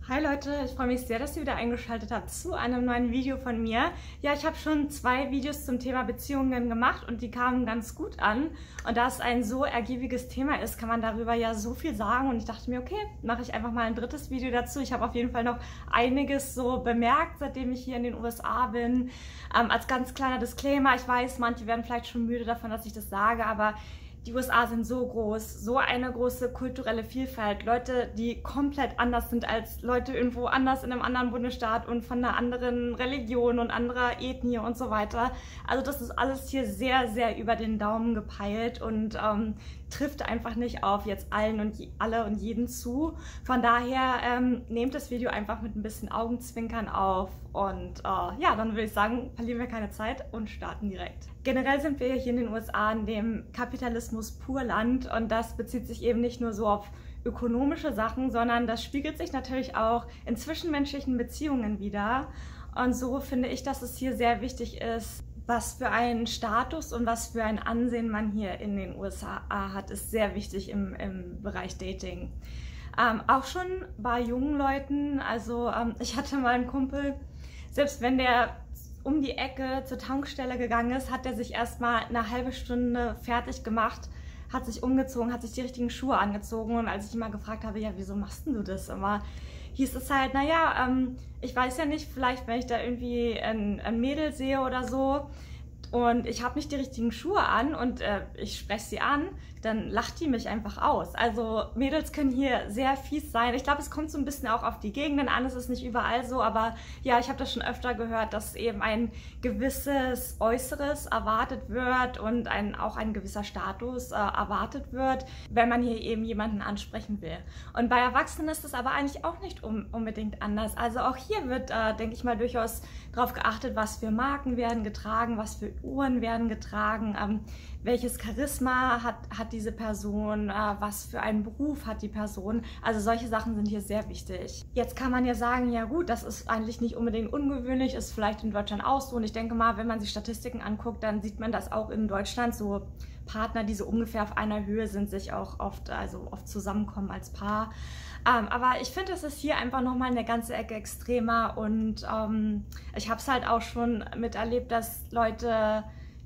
Hi Leute, ich freue mich sehr, dass ihr wieder eingeschaltet habt zu einem neuen Video von mir. Ja, ich habe schon 2 Videos zum Thema Beziehungen gemacht und die kamen ganz gut an. Und da es ein so ergiebiges Thema ist, kann man darüber ja so viel sagen. Und ich dachte mir, okay, mache ich einfach mal ein 3. Video dazu. Ich habe auf jeden Fall noch einiges so bemerkt, seitdem ich hier in den USA bin. Als ganz kleiner Disclaimer, ich weiß, manche werden vielleicht schon müde davon, dass ich das sage, aber die USA sind so groß, so eine große kulturelle Vielfalt, Leute, die komplett anders sind als Leute irgendwo anders in einem anderen Bundesstaat und von einer anderen Religion und anderer Ethnie und so weiter. Also das ist alles hier sehr, sehr über den Daumen gepeilt und trifft einfach nicht auf jetzt allen und alle und jeden zu. Von daher nehmt das Video einfach mit ein bisschen Augenzwinkern auf und ja, dann würde ich sagen, verlieren wir keine Zeit und starten direkt. Generell sind wir hier in den USA in dem Kapitalismus pur Land und das bezieht sich eben nicht nur so auf ökonomische Sachen, sondern das spiegelt sich natürlich auch in zwischenmenschlichen Beziehungen wider. Und so finde ich, dass es hier sehr wichtig ist, was für einen Status und was für ein Ansehen man hier in den USA hat, ist sehr wichtig im Bereich Dating. Auch schon bei jungen Leuten, also ich hatte mal einen Kumpel, selbst wenn der um die Ecke zur Tankstelle gegangen ist, hat er sich erstmal eine halbe Stunde fertig gemacht, hat sich umgezogen, hat sich die richtigen Schuhe angezogen und als ich ihn mal gefragt habe, ja, wieso machst denn du das immer? Hieß es halt, naja, ich weiß ja nicht, vielleicht wenn ich da irgendwie ein Mädel sehe oder so und ich habe nicht die richtigen Schuhe an und ich spreche sie an, dann lacht die mich einfach aus. Also Mädels können hier sehr fies sein. Ich glaube, es kommt so ein bisschen auch auf die Gegenden an, es ist nicht überall so, aber ja, ich habe das schon öfter gehört, dass eben ein gewisses Äußeres erwartet wird und auch ein gewisser Status erwartet wird, wenn man hier eben jemanden ansprechen will. Und bei Erwachsenen ist es aber eigentlich auch nicht unbedingt anders. Also auch hier wird, denke ich mal, durchaus darauf geachtet, was für Marken werden getragen, was für Uhren werden getragen, welches Charisma hat diese Person, was für einen Beruf hat die Person. Also solche Sachen sind hier sehr wichtig. Jetzt kann man ja sagen, ja gut, das ist eigentlich nicht unbedingt ungewöhnlich, ist vielleicht in Deutschland auch so. Und ich denke mal, wenn man sich Statistiken anguckt, dann sieht man das auch in Deutschland. So Partner, die so ungefähr auf einer Höhe sind, sich auch oft zusammenkommen als Paar. Aber ich finde, es ist hier einfach nochmal eine ganze Ecke extremer und ich habe es halt auch schon miterlebt, dass Leute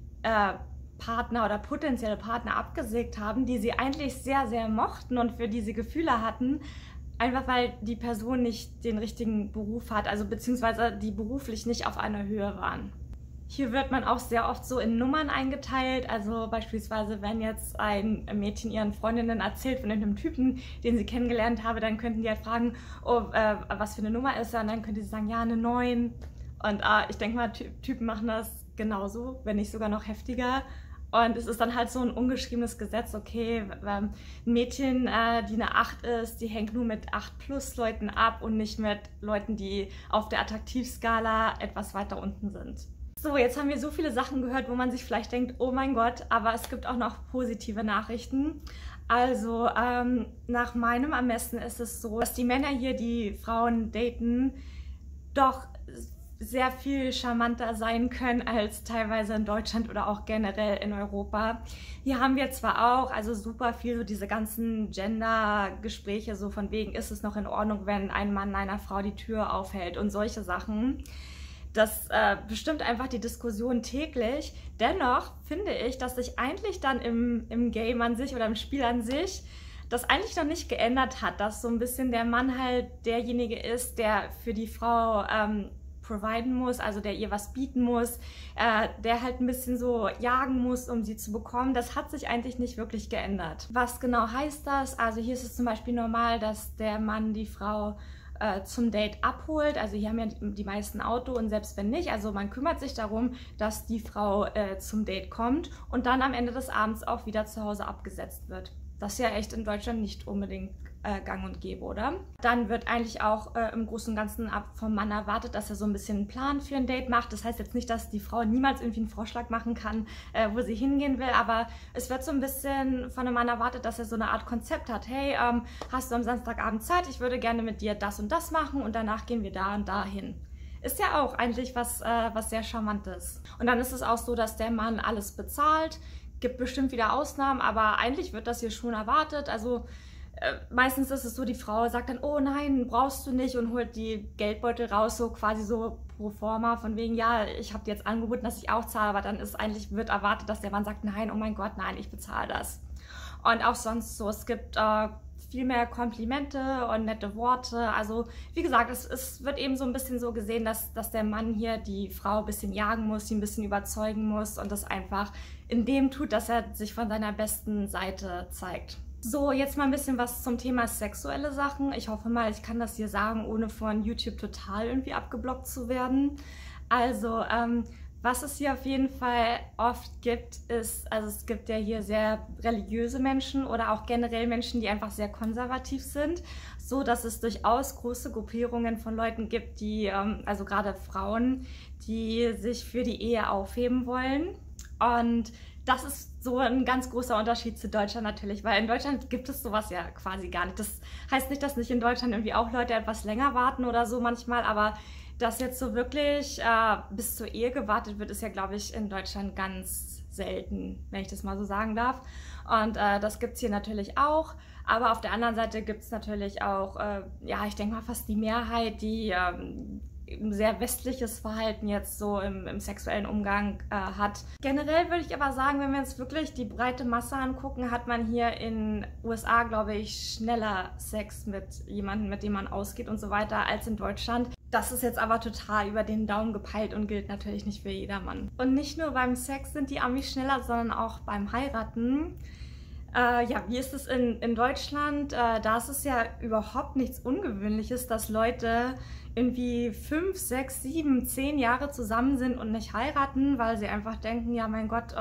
Partner oder potenzielle Partner abgesägt haben, die sie eigentlich sehr, sehr mochten und für die sie Gefühle hatten, einfach weil die Person nicht den richtigen Beruf hat, also beziehungsweise die beruflich nicht auf einer Höhe waren. Hier wird man auch sehr oft so in Nummern eingeteilt, also beispielsweise wenn jetzt ein Mädchen ihren Freundinnen erzählt von einem Typen, den sie kennengelernt habe, dann könnten die halt fragen, oh, was für eine Nummer ist er, und dann könnte sie sagen, ja, eine 9. Und ich denke mal, Typen machen das genauso, wenn nicht sogar noch heftiger. Und es ist dann halt so ein ungeschriebenes Gesetz, okay, ein Mädchen, die eine 8 ist, die hängt nur mit 8+ Leuten ab und nicht mit Leuten, die auf der Attraktivskala etwas weiter unten sind. So, jetzt haben wir so viele Sachen gehört, wo man sich vielleicht denkt, oh mein Gott, aber es gibt auch noch positive Nachrichten. Also nach meinem Ermessen ist es so, dass die Männer hier, die Frauen daten, doch sehr viel charmanter sein können als teilweise in Deutschland oder auch generell in Europa. Hier haben wir zwar auch, also super viel so diese ganzen Gender-Gespräche, so von wegen, ist es noch in Ordnung, wenn ein Mann einer Frau die Tür aufhält und solche Sachen. Das bestimmt einfach die Diskussion täglich. Dennoch finde ich, dass sich eigentlich dann im Game an sich oder im Spiel an sich das eigentlich noch nicht geändert hat, dass so ein bisschen der Mann halt derjenige ist, der für die Frau providen muss, also der ihr was bieten muss, der halt ein bisschen so jagen muss, um sie zu bekommen. Das hat sich eigentlich nicht wirklich geändert. Was genau heißt das? Also hier ist es zum Beispiel normal, dass der Mann die Frau zum Date abholt. Also hier haben ja die meisten Auto und selbst wenn nicht, also man kümmert sich darum, dass die Frau zum Date kommt und dann am Ende des Abends auch wieder zu Hause abgesetzt wird. Das ist ja echt in Deutschland nicht unbedingt gang und gäbe, oder? Dann wird eigentlich auch im Großen und Ganzen vom Mann erwartet, dass er so ein bisschen einen Plan für ein Date macht. Das heißt jetzt nicht, dass die Frau niemals irgendwie einen Vorschlag machen kann, wo sie hingehen will, aber es wird so ein bisschen von einem Mann erwartet, dass er so eine Art Konzept hat. Hey, hast du am Samstagabend Zeit? Ich würde gerne mit dir das und das machen und danach gehen wir da und da hin. Ist ja auch eigentlich was sehr Charmantes. Und dann ist es auch so, dass der Mann alles bezahlt. Gibt bestimmt wieder Ausnahmen, aber eigentlich wird das hier schon erwartet. Also meistens ist es so, die Frau sagt dann, oh nein, brauchst du nicht und holt die Geldbeutel raus, so quasi so pro forma, von wegen, ja, ich habe dir jetzt angeboten, dass ich auch zahle, aber dann ist eigentlich, wird erwartet, dass der Mann sagt, nein, oh mein Gott, nein, ich bezahle das. Und auch sonst so, es gibt viel mehr Komplimente und nette Worte. Also wie gesagt, es wird eben so ein bisschen so gesehen, dass der Mann hier die Frau ein bisschen jagen muss, sie ein bisschen überzeugen muss und das einfach in dem tut, dass er sich von seiner besten Seite zeigt. So, jetzt mal ein bisschen was zum Thema sexuelle Sachen. Ich hoffe mal, ich kann das hier sagen, ohne von YouTube total irgendwie abgeblockt zu werden. Also, was es hier auf jeden Fall oft gibt, ist, also es gibt ja hier sehr religiöse Menschen oder auch generell Menschen, die einfach sehr konservativ sind, so dass es durchaus große Gruppierungen von Leuten gibt, die, also gerade Frauen, die sich für die Ehe aufheben wollen. Und das ist so ein ganz großer Unterschied zu Deutschland natürlich, weil in Deutschland gibt es sowas ja quasi gar nicht. Das heißt nicht, dass nicht in Deutschland irgendwie auch Leute etwas länger warten oder so manchmal, aber dass jetzt so wirklich bis zur Ehe gewartet wird, ist ja, glaube ich, in Deutschland ganz selten, wenn ich das mal so sagen darf. Und das gibt es hier natürlich auch. Aber auf der anderen Seite gibt es natürlich auch, ja, ich denke mal fast die Mehrheit, die sehr westliches Verhalten jetzt so im sexuellen Umgang hat. Generell würde ich aber sagen, wenn wir uns wirklich die breite Masse angucken, hat man hier in USA, glaube ich, schneller Sex mit jemandem, mit dem man ausgeht und so weiter, als in Deutschland. Das ist jetzt aber total über den Daumen gepeilt und gilt natürlich nicht für jedermann. Und nicht nur beim Sex sind die Amis schneller, sondern auch beim Heiraten. Ja, wie ist es in Deutschland? Da ist es ja überhaupt nichts Ungewöhnliches, dass Leute irgendwie 5, 6, 7, 10 Jahre zusammen sind und nicht heiraten, weil sie einfach denken, ja mein Gott,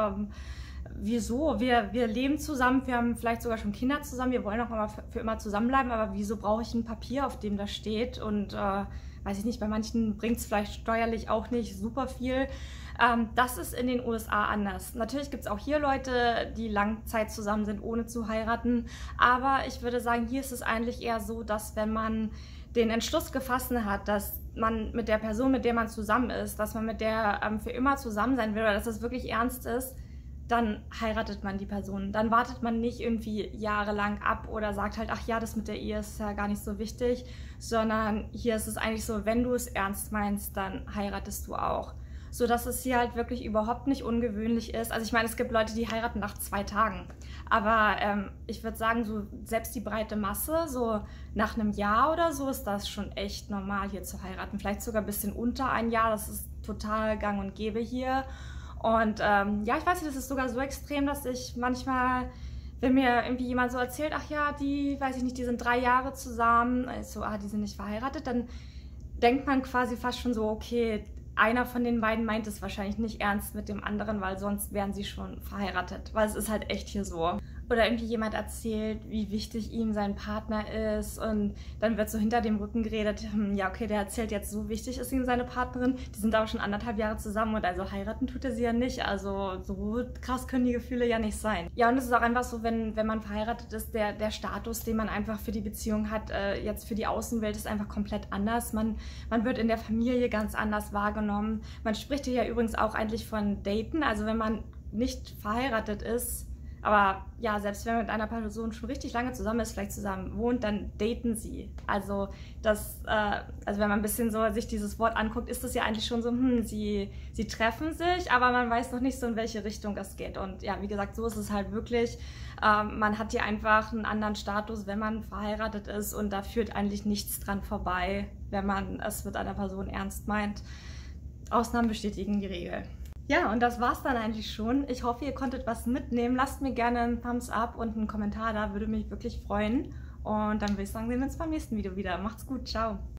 wieso? Wir leben zusammen, wir haben vielleicht sogar schon Kinder zusammen, wir wollen auch immer für immer zusammenbleiben, aber wieso brauche ich ein Papier, auf dem das steht? Und weiß ich nicht, bei manchen bringt es vielleicht steuerlich auch nicht super viel. Das ist in den USA anders. Natürlich gibt es auch hier Leute, die lange Zeit zusammen sind, ohne zu heiraten. Aber ich würde sagen, hier ist es eigentlich eher so, dass wenn man den Entschluss gefasst hat, dass man mit der Person, mit der man zusammen ist, dass man mit der für immer zusammen sein will oder dass das wirklich ernst ist, dann heiratet man die Person. Dann wartet man nicht irgendwie jahrelang ab oder sagt halt, ach ja, das mit der Ehe ist ja gar nicht so wichtig, sondern hier ist es eigentlich so, wenn du es ernst meinst, dann heiratest du auch. So dass es hier halt wirklich überhaupt nicht ungewöhnlich ist. Also ich meine, es gibt Leute, die heiraten nach 2 Tagen. Aber ich würde sagen, so selbst die breite Masse, so nach einem Jahr oder so, ist das schon echt normal hier zu heiraten. Vielleicht sogar ein bisschen unter ein Jahr, das ist total gang und gäbe hier. Und ja, ich weiß nicht, das ist sogar so extrem, dass ich manchmal, wenn mir irgendwie jemand so erzählt, ach ja, die, weiß ich nicht, die sind 3 Jahre zusammen, so, die sind nicht verheiratet, dann denkt man quasi fast schon so, okay, einer von den beiden meint es wahrscheinlich nicht ernst mit dem anderen, weil sonst wären sie schon verheiratet, weil es ist halt echt hier so. Oder irgendwie jemand erzählt, wie wichtig ihm sein Partner ist und dann wird so hinter dem Rücken geredet, ja okay, der erzählt jetzt, so wichtig ist ihm seine Partnerin, die sind aber schon 1,5 Jahre zusammen und also heiraten tut er sie ja nicht, also so krass können die Gefühle ja nicht sein. Ja, und es ist auch einfach so, wenn man verheiratet ist, der Status, den man einfach für die Beziehung hat, jetzt für die Außenwelt ist einfach komplett anders. Man wird in der Familie ganz anders wahrgenommen. Man spricht hier ja übrigens auch eigentlich von Daten, also wenn man nicht verheiratet ist, aber ja, selbst wenn man mit einer Person schon richtig lange zusammen ist, vielleicht zusammen wohnt, dann daten sie. Also also wenn man ein bisschen so sich dieses Wort anguckt, ist das ja eigentlich schon so, sie treffen sich, aber man weiß noch nicht so, in welche Richtung es geht. Und ja, wie gesagt, so ist es halt wirklich. Man hat hier einfach einen anderen Status, wenn man verheiratet ist und da führt eigentlich nichts dran vorbei, wenn man es mit einer Person ernst meint. Ausnahmen bestätigen die Regel. Ja, und das war's dann eigentlich schon. Ich hoffe, ihr konntet was mitnehmen. Lasst mir gerne einen Thumbs up und einen Kommentar da, würde mich wirklich freuen. Und dann würde ich sagen, sehen wir uns beim nächsten Video wieder. Macht's gut, ciao!